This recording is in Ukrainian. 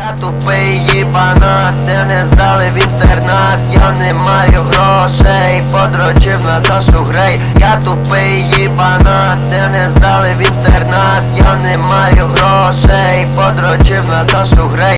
Я тупий їбанат, ти не здали в інтернат. Я не маю грошей, подрочив на Сашу Грей. Я тупий їбанат, ти не здали в інтернат. Я не маю грошей, подрочив на Сашу Грей.